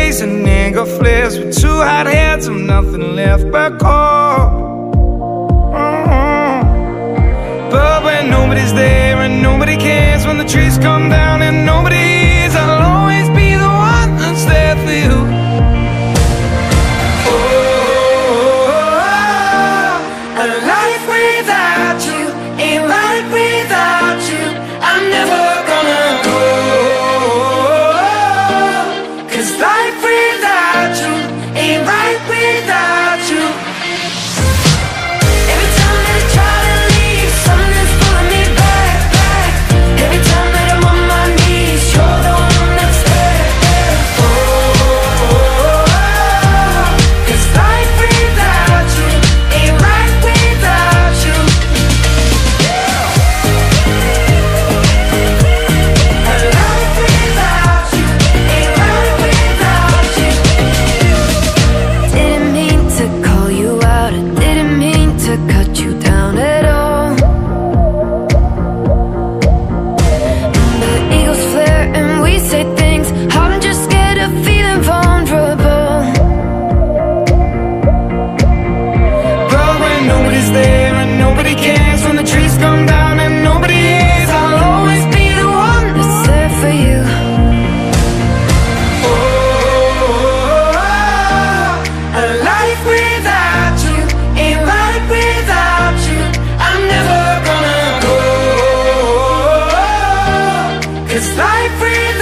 blazing, anger flares with two hot heads of nothing left but cold. But when nobody's there and nobody cares, when the trees come down and nobody hears, I'll always be the one that's there for you. Oh, a life without you ain't right without you. I'm never gonna go, 'cause life without you ain't right without you. Every time that I try to leave, something's pulling me back, back. Every time that I'm on my knees, you're the one that's there. Oh, 'cause life without you ain't right without you. A life without you ain't right without you. Didn't mean to call you out, I didn't mean to cut you down at all. The eagles flare and we say things, I'm just scared of feeling vulnerable. But when nobody's there and nobody cares, when the trees come down and nobody hears, I'll always be the one It's there for you. oh, a life without you ain't right without you. I'm never gonna go, 'cause life without